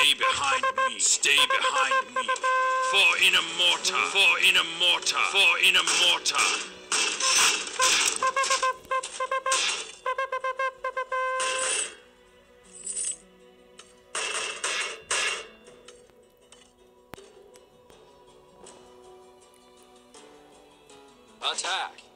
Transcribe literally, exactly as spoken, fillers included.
Stay behind me. Stay behind me. For in a mortar. For in a mortar. For in a mortar. Attack!